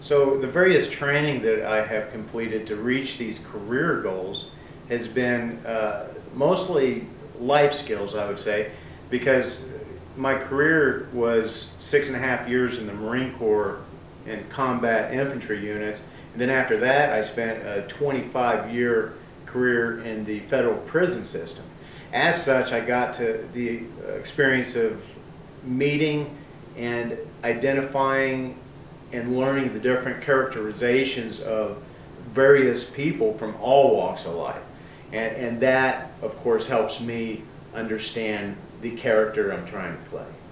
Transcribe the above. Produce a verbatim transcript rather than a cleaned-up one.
So the various training that I have completed to reach these career goals has been uh, mostly life skills, I would say, because my career was six and a half years in the Marine Corps in combat infantry units. And then after that, I spent a twenty-five year career in the federal prison system. As such, I got to the experience of meeting and identifying and learning the different characterizations of various people from all walks of life. And, and that, of course, helps me understand the character I'm trying to play.